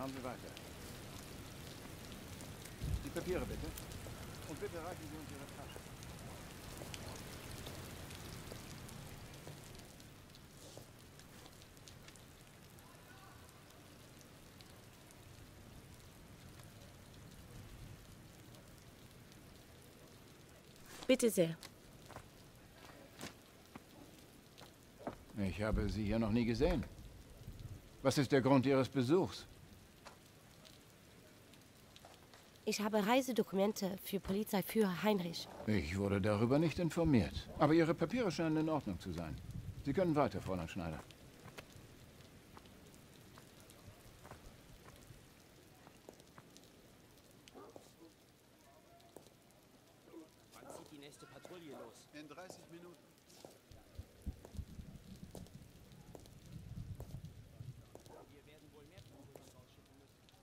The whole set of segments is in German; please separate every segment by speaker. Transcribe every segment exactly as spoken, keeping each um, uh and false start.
Speaker 1: Schauen Sie weiter. Die Papiere bitte. Und bitte reichen Sie uns Ihre Tasche.
Speaker 2: Bitte sehr.
Speaker 1: Ich habe Sie hier noch nie gesehen. Was ist der Grund Ihres Besuchs?
Speaker 2: Ich habe Reisedokumente für Polizeiführer Heinrich.
Speaker 1: Ich wurde darüber nicht informiert. Aber Ihre Papiere scheinen in Ordnung zu sein. Sie können weiter, Fräulein Schneider.
Speaker 3: Wann zieht die nächste Patrouille los?
Speaker 4: In dreißig Minuten.
Speaker 3: Wir werden wohl mehr Patrouillen rausschicken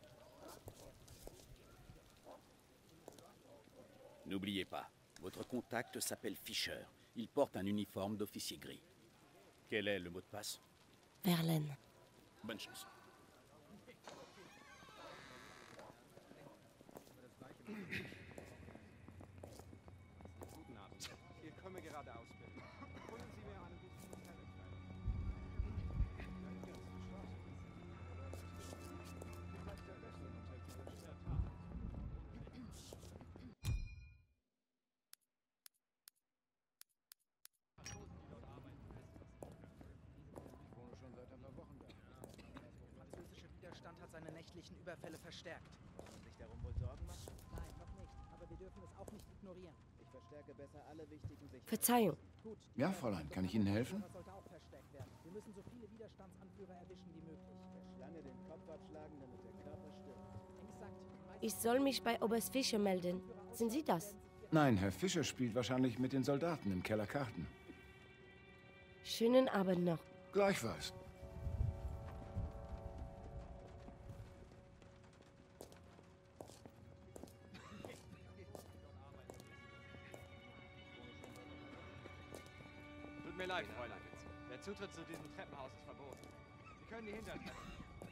Speaker 3: müssen. N'oubliez pas, votre contact s'appelle Fischer. Il porte un uniforme d'officier gris. Quel est le mot de passe?
Speaker 2: Verlaine.
Speaker 3: Bonne chance.
Speaker 5: Guten Abend. Ich komme gerade ausbilden. Holen Sie mir eine gute
Speaker 6: Der französische Widerstand hat seine nächtlichen Überfälle verstärkt. Muss man sich darum wohl Sorgen machen? Nein, noch nicht. Aber wir dürfen es auch nicht ignorieren. Ich verstärke besser alle wichtigen Sicherheiten.
Speaker 2: Verzeihung.
Speaker 6: Gut.
Speaker 1: Ja, Fräulein, kann ich Ihnen helfen?
Speaker 6: Das sollte auch verstärkt werden. Wir müssen so viele Widerstandsanführer erwischen wie möglich. Der Schlange den Kopf abschlagen, damit der Körper stirbt. Exakt.
Speaker 2: Ich soll mich bei Oberst Fischer melden. Sind Sie das?
Speaker 1: Nein, Herr Fischer spielt wahrscheinlich mit den Soldaten im Keller Karten.
Speaker 2: Schönen Abend noch.
Speaker 1: Gleichfalls.
Speaker 5: Tut mir leid, Fräulein. Der Zutritt zu diesem Treppenhaus ist verboten. Sie können die Hintertreppe.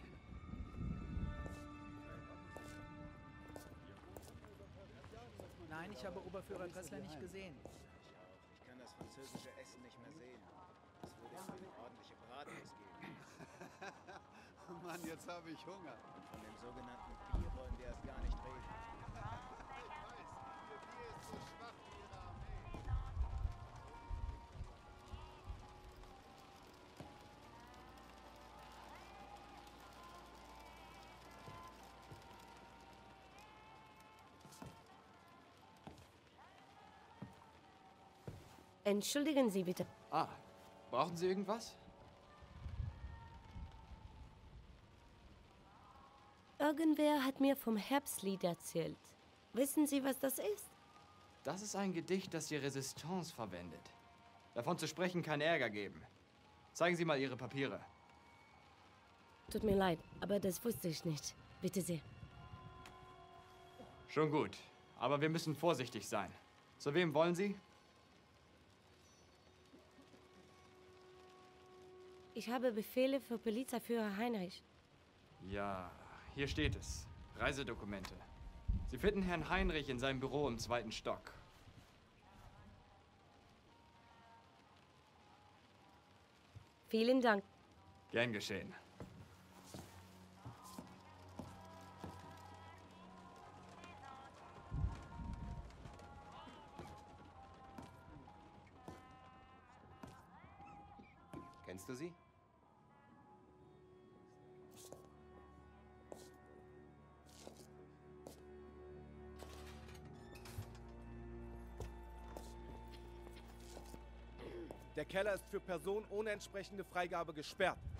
Speaker 6: Nein, ich habe Oberführer Dressler nicht gesehen.
Speaker 7: Ich kann das französische Essen nicht mehr sehen. Es würde für eine ordentliche Bratwurst geben.
Speaker 4: Mann, jetzt habe ich Hunger.
Speaker 7: Und von dem sogenannten Bier wollen wir erst gar nicht reden.
Speaker 2: Entschuldigen Sie bitte.
Speaker 5: Ah, brauchen Sie irgendwas?
Speaker 2: Irgendwer hat mir vom Herbstlied erzählt. Wissen Sie, was das ist?
Speaker 5: Das ist ein Gedicht, das die Resistance verwendet. Davon zu sprechen kann Ärger geben. Zeigen Sie mal Ihre Papiere.
Speaker 2: Tut mir leid, aber das wusste ich nicht. Bitte sehr.
Speaker 5: Schon gut, aber wir müssen vorsichtig sein. Zu wem wollen Sie?
Speaker 2: Ich habe Befehle für Polizeiführer Heinrich.
Speaker 5: Ja, hier steht es. Reisedokumente. Sie finden Herrn Heinrich in seinem Büro im zweiten Stock.
Speaker 2: Vielen Dank.
Speaker 5: Gern geschehen.
Speaker 7: Kennst du sie?
Speaker 8: Der Keller ist für Personen ohne entsprechende Freigabe gesperrt.